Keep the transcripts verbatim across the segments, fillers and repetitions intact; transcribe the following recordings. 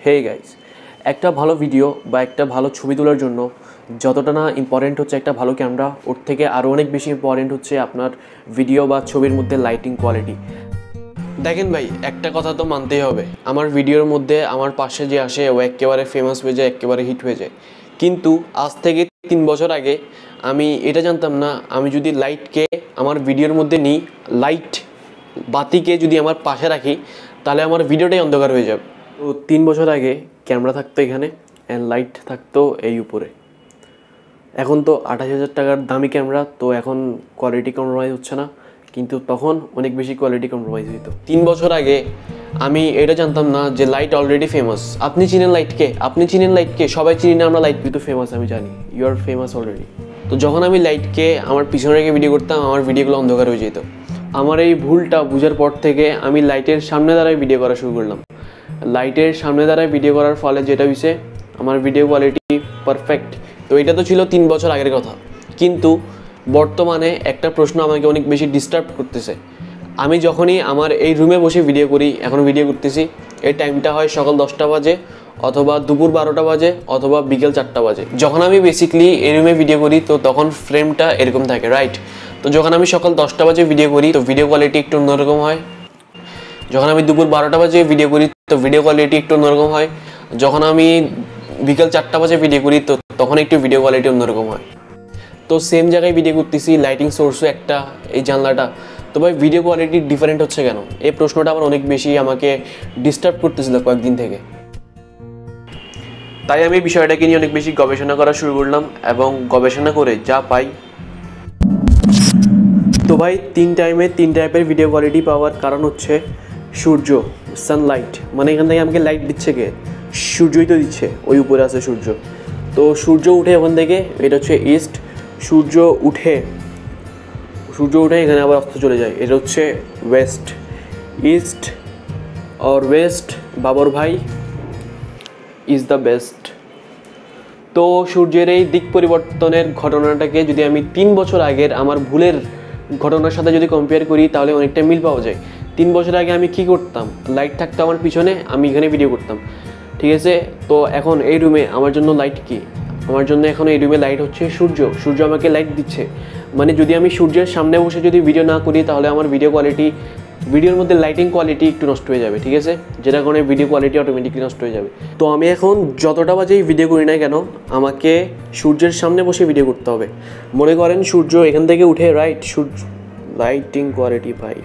Hey guys, একটা ভালো video বা একটা ভালো ছবি তোলার জন্য যতটা না ইম্পর্টেন্ট হচ্ছে একটা ভালো ক্যামেরা, ওর থেকে আরও অনেক বেশি ইম্পর্টেন্ট হচ্ছে আপনার ভিডিও বা ছবির মধ্যে লাইটিং কোয়ালিটি। দেখেন ভাই, একটা কথা তো মানতেই হবে, আমার ভিডিওর মধ্যে আমার পাশে যে আসে ও একেবারে ফেমাস হয়ে যায়, একেবারে হিট হয়ে যায়। কিন্তু আজ থেকে তিন বছর আগে আমি এটা জানতাম না, আমি যদি লাইটকে আমার ভিডিওর মধ্যে নিই, লাইট বাতিকে যদি আমার পাশে রাখি, তাহলে আমার ভিডিওটাই অন্ধকার হয়ে যাবে। তো তিন বছর আগে ক্যামেরা থাকতো এখানে অ্যান্ড লাইট থাকতো এই উপরে। এখন তো আঠাশ হাজার টাকার দামি ক্যামেরা, তো এখন কোয়ালিটি কম্প্রোমাইজ হচ্ছে না, কিন্তু তখন অনেক বেশি কোয়ালিটি কম্প্রোমাইজ হইতো। তিন বছর আগে আমি এটা জানতাম না যে লাইট অলরেডি ফেমাস। আপনি চিনেন লাইটকে? আপনি চিনেন লাইটকে? সবাই চিনি না আমরা লাইট, কিন্তু ফেমাস আমি জানি, ইউ আর ফেমাস অলরেডি। তো যখন আমি লাইটকে আমার পিছনে রেখে ভিডিও করতাম, আমার ভিডিওগুলো অন্ধকার হয়ে যেত। আমার এই ভুলটা বুঝার পর থেকে আমি লাইটের সামনে দাঁড়ায় ভিডিও করা শুরু করলাম। লাইটের সামনে দাঁড়ায় ভিডিও করার ফলে যেটা হয়েছে, আমার ভিডিও কোয়ালিটি পারফেক্ট। তো এটা তো ছিল তিন বছর আগের কথা, কিন্তু বর্তমানে একটা প্রশ্ন আমাকে অনেক বেশি ডিস্টার্ব করতেছে। আমি যখনই আমার এই রুমে বসে ভিডিও করি, এখন ভিডিও করতেছি, এই টাইমটা হয় সকাল দশটা বাজে, অথবা দুপুর বারোটা বাজে, অথবা বিকেল চারটা বাজে। যখন আমি বেসিকলি এই রুমে ভিডিও করি তো তখন ফ্রেমটা এরকম থাকে, রাইট? তো যখন আমি সকাল দশটা বাজে ভিডিও করি তো ভিডিও কোয়ালিটি একটু অন্যরকম হয়। যখন আমি দুপুর বারোটা বাজে ভিডিও করি তো ভিডিও কোয়ালিটি একটু অন্যরকম হয়। যখন আমি বিকেল চারটা বাজে ভিডিও করি তো তখন একটু ভিডিও কোয়ালিটি অন্যরকম হয়। তো সেম জায়গায় ভিডিও করতেছি, লাইটিং সোর্সও একটা, এই জানলাটা, তো ভাই ভিডিও কোয়ালিটি ডিফারেন্ট হচ্ছে কেন? এই প্রশ্নটা আমার অনেক বেশি আমাকে ডিস্টার্ব করতেছিল কয়েকদিন থেকে। তাই আমি বিষয়টাকে নিয়ে অনেক বেশি গবেষণা করা শুরু করলাম, এবং গবেষণা করে যা পাই, তো ভাই তিন টাইমে তিন টাইপের ভিডিও কোয়ালিটি পাওয়ার কারণ হচ্ছে সূর্য, সানলাইট। মানে এখান থেকে আমাকে লাইট দিচ্ছে কে? সূর্যই তো দিচ্ছে, ওই উপরে আছে সূর্য। তো সূর্য উঠে ওখান থেকে, এটা হচ্ছে ইস্ট, সূর্য উঠে সূর্য উঠে এখানে আবার অস্ত চলে যায়, এটা হচ্ছে ওয়েস্ট। ইস্ট আর ওয়েস্ট, বাবর ভাই ইজ দ্য বেস্ট। তো সূর্যের এই দিক পরিবর্তনের ঘটনাটাকে যদি আমি তিন বছর আগের আমার ভুলের ঘটনার সাথে যদি কম্পেয়ার করি, তাহলে অনেকটা মিল পাওয়া যায়। তিন বছর আগে আমি কি করতাম? লাইট থাকতো আমার পিছনে, আমি এখানে ভিডিও করতাম, ঠিক আছে? তো এখন এই রুমে আমার জন্য লাইট কি? আমার জন্য এখন এই রুমে লাইট হচ্ছে সূর্য। সূর্য আমাকে লাইট দিচ্ছে। মানে যদি আমি সূর্যের সামনে বসে যদি ভিডিও না করি, তাহলে আমার ভিডিও কোয়ালিটি, ভিডিওর মধ্যে লাইটিং কোয়ালিটি একটু নষ্ট হয়ে যাবে, ঠিক আছে? যেটা কারণে ভিডিও কোয়ালিটি অটোমেটিকলি নষ্ট হয়ে যাবে। তো আমি এখন যতটা বাজেই ভিডিও করি না কেন, আমাকে সূর্যের সামনে বসে ভিডিও করতে হবে। মনে করেন সূর্য এখান থেকে উঠে, রাইট? সূর্য লাইটিং কোয়ালিটি ভাই,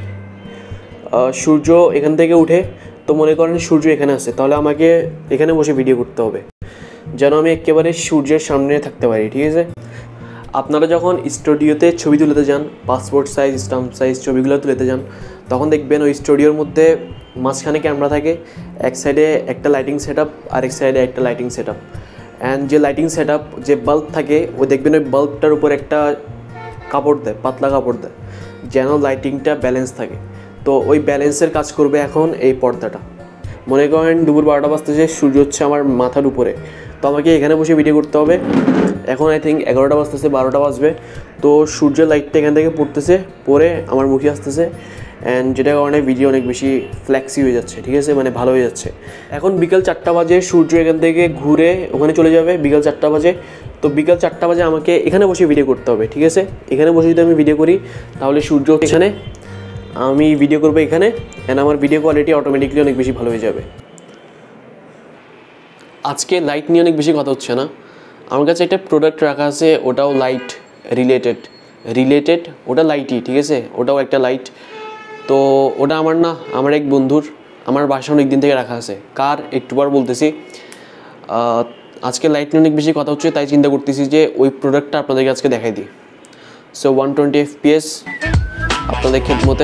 সূর্য এখান থেকে উঠে, তো মনে করেন সূর্য এখানে আছে, তাহলে আমাকে এখানে বসে ভিডিও করতে হবে যেন আমি একেবারে সূর্যের সামনে থাকতে পারি, ঠিক আছে? আপনারা যখন স্টুডিওতে ছবি তুলতে যান, পাসপোর্ট সাইজ, স্টাম্প সাইজ ছবিগুলো তুলতে যান, তখন দেখবেন ওই স্টুডিওর মধ্যে মাঝখানে ক্যামেরা থাকে, এক সাইডে একটা লাইটিং সেট আপ, আরেক সাইডে একটা লাইটিং সেট আপ। অ্যান্ড যে লাইটিং সেট আপ, যে বাল্ব থাকে, ও দেখবেন ওই বাল্বটার উপর একটা কাপড় দেয়, পাতলা কাপড় দেয়, যেন লাইটিংটা ব্যালেন্স থাকে। তো ওই ব্যালেন্সের কাজ করবে এখন এই পর্দাটা। মনে করেন দুপুর বারোটা বাজতেছে, সূর্য হচ্ছে আমার মাথার উপরে, তো আমাকে এখানে বসে ভিডিও করতে হবে। এখন আই থিঙ্ক এগারোটা বাজতেছে, বারোটা বাজবে, তো সূর্যের লাইটটা এখান থেকে পড়তেছে, পরে আমার মুখে আসতেছে, অ্যান্ড যেটার কারণে ভিডিও অনেক বেশি ফ্ল্যাক্সি হয়ে যাচ্ছে, ঠিক আছে? মানে ভালো হয়ে যাচ্ছে। এখন বিকেল চারটা বাজে, সূর্য এখান থেকে ঘুরে ওখানে চলে যাবে, বিকেল চারটা বাজে। তো বিকেল চারটা বাজে আমাকে এখানে বসে ভিডিও করতে হবে, ঠিক আছে? এখানে বসে যদি আমি ভিডিও করি, তাহলে সূর্য এখানে, আমি ভিডিও করবো এখানে, অ্যান্ড আমার ভিডিও কোয়ালিটি অটোমেটিকলি অনেক বেশি ভালো হয়ে যাবে। আজকে লাইট নিয়ে অনেক বেশি কথা হচ্ছে না, আমার কাছে একটা প্রোডাক্ট রাখা আছে, ওটাও লাইট রিলেটেড রিলেটেড ওটা লাইটই, ঠিক আছে? ওটাও একটা লাইট। তো ওটা আমার না, আমার এক বন্ধুর, আমার বাসায় অনেক দিন থেকে রাখা আছে। কার একটু পর বলতেছি। আজকে লাইট নিয়ে অনেক বেশি কথা হচ্ছে, তাই চিন্তা করতেছি যে ওই প্রোডাক্টটা আপনাদেরকে আজকে দেখাই দিই। So one twenty F P S আপনাদের খেদমতে।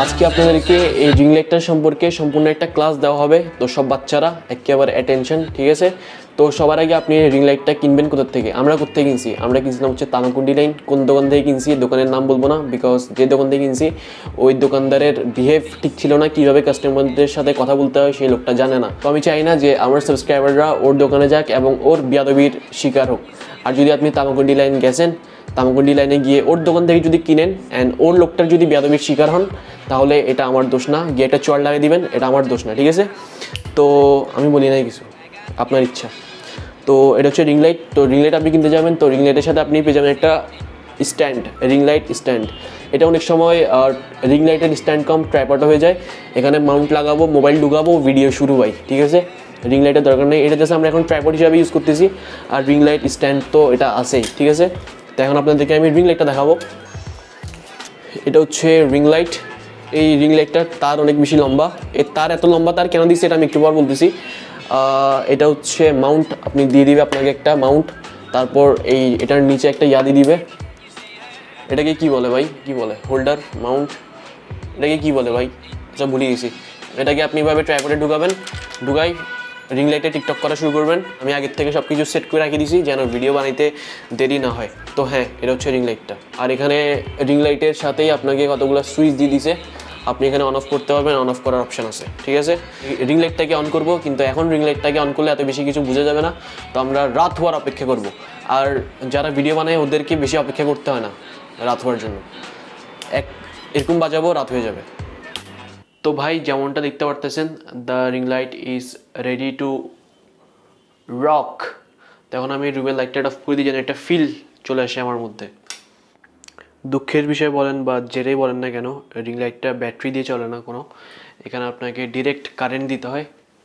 আজকে আপনাদেরকে এই রিং লাইটটার সম্পর্কে সম্পূর্ণ একটা ক্লাস দেওয়া হবে। তো সব বাচ্চারা একেবারে অ্যাটেনশন, ঠিক আছে? তো সবার আগে আপনি রিং লাইটটা কিনবেন কোথা থেকে? আমরা কোথায় কিনছি? আমরা কিনছিলাম হচ্ছে তামাকুন্ডি লাইন। কোন দোকান থেকে কিনছি দোকানের নাম বলবো না, বিকজ যে দোকান থেকে কিনছি ওই দোকানদারের বিহেভ ঠিক ছিল না, কীভাবে কাস্টমারদের সাথে কথা বলতে হয় সেই লোকটা জানে না। তো আমি চাই না যে আমার সাবস্ক্রাইবাররা ওর দোকানে যাক এবং ওর বিয়াদবির শিকার হোক। আর যদি আপনি তামাকুন্ডি লাইন গেছেন, তামাকুন্ডি লাইনে গিয়ে ওর দোকান থেকে যদি কিনেন অ্যান্ড ওর লোকটার যদি বেয়াদবির শিকার হন, তাহলে এটা আমার দোষ না। গিয়ে একটা চড় লাগিয়ে দিবেন, এটা আমার দোষ না, ঠিক আছে? তো আমি বলি নাই কিছু, আপনার ইচ্ছা। তো এটা হচ্ছে রিং লাইট। তো রিং লাইট আপনি কিনতে যাবেন, তো রিং লাইটের সাথে আপনি পেয়ে যাবেন একটা স্ট্যান্ড, রিং লাইট স্ট্যান্ড। এটা অনেক সময় রিং লাইটের স্ট্যান্ড কম ট্রাইপড হয়ে যায়। এখানে মাউন্ট লাগাবো, মোবাইল ঢুকাবো, ভিডিও শুরু হয়, ঠিক আছে? রিং লাইটের দরকার নেই, এটা জাস্ট আমরা এখন ট্রাইপড হিসাবে ইউজ করতেছি। আর রিং লাইট স্ট্যান্ড তো এটা আছেই, ঠিক আছে? তো এখন আপনাদেরকে আমি রিং লাইটটা দেখাবো। এটা হচ্ছে রিং লাইট। এই রিং লাইটটার তার অনেক বেশি লম্বা। এর তার এত লম্বা তার কেন দিচ্ছে এটা আমি একটু পর বলতেছি। এটা হচ্ছে মাউন্ট, আপনি দিয়ে দিবে আপনাকে একটা মাউন্ট। তারপর এই এটার নিচে একটা ইয়াদি দিবে। এটাকে কি বলে ভাই, কি বলে? হোল্ডার, মাউন্ট, এটাকে কি বলে ভাই? আচ্ছা ভুলে গেছি। এটাকে আপনি এভাবে ট্রাইপডে ঢুকাবেন, ঢুকাই রিং লাইটে টিকটক করা শুরু করবেন। আমি আগের থেকে সব কিছু সেট করে রাখি দিয়েছি যেন ভিডিও বানাইতে দেরি না হয়। তো হ্যাঁ, এটা হচ্ছে রিং লাইটটা। আর এখানে রিং লাইটের সাথেই আপনাকে কতগুলো সুইচ দিয়ে দিছে, আপনি এখানে অন অফ করতে পারবেন, অন অফ করার অপশান আছে, ঠিক আছে? রিং লাইটটাকে অন করব, কিন্তু এখন রিং লাইটটাকে অন করলে এত বেশি কিছু বোঝা যাবে না। তো আমরা রাত হওয়ার অপেক্ষা করব। আর যারা ভিডিও বানায় ওদেরকে বেশি অপেক্ষা করতে হয় না রাত হওয়ার জন্য। এক এরকম বাজাবো, রাত হয়ে যাবে। তো ভাই যেমনটা দেখতে পারতেছেন, the ring light is ready to rock. তো এখন আমি রুমের লাইটটা অফ করে দিই যেন একটা ফিল চলে আসে আমার মধ্যে। দুঃখের বিষয় বলেন বা যেটাই বলেন না কেন, রিং লাইটটা ব্যাটারি দিয়ে চলে না কোনো, এখানে আপনাকে ডিরেক্ট কারেন্ট দিতে হয়।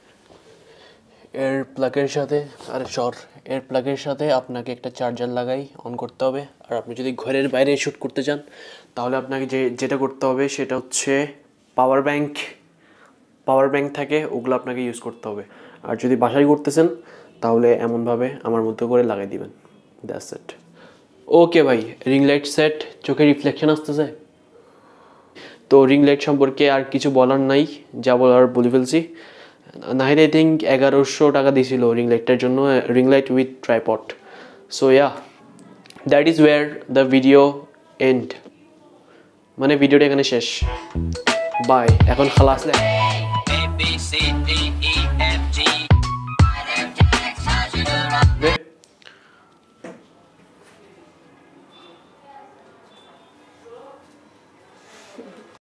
এর প্লাগের সাথে, আরে সর এর প্লাগের সাথে আপনাকে একটা চার্জার লাগাই অন করতে হবে। আর আপনি যদি ঘরের বাইরে শ্যুট করতে চান তাহলে আপনাকে যে যেটা করতে হবে সেটা হচ্ছে পাওয়ার ব্যাংক। পাওয়ার ব্যাংক থাকে, ওগুলো আপনাকে ইউজ করতে হবে। আর যদি বাসায় করতেছেন তাহলে এমনভাবে আমার মতো করে লাগাই দিবেন, দ্যাটস ইট। ওকে ভাই, রিং লাইট সেট। চোখে রিফ্লেকশন আসতেছে। তো রিং লাইট সম্পর্কে আর কিছু বলার নাই, যা বলার বলে ফেলছি। নাহিদ আই থিঙ্ক এগারোশো টাকা দিয়েছিল রিং লাইটটার জন্য, ring light with tripod. So yeah, that is where the video end, মানে ভিডিওটা এখানে শেষ। বাই, এখন খালাস।